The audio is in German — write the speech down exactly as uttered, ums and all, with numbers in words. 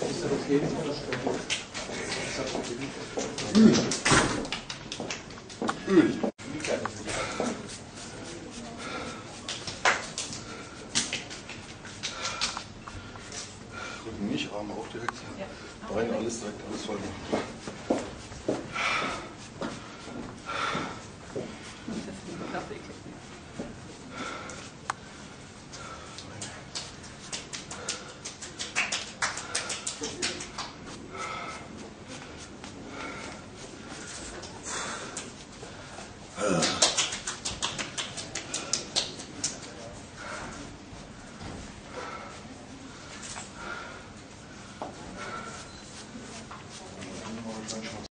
Ist das okay? Öl. Öl. Rücken nicht, Arme auch direkt. Beine, alles direkt, alles voll.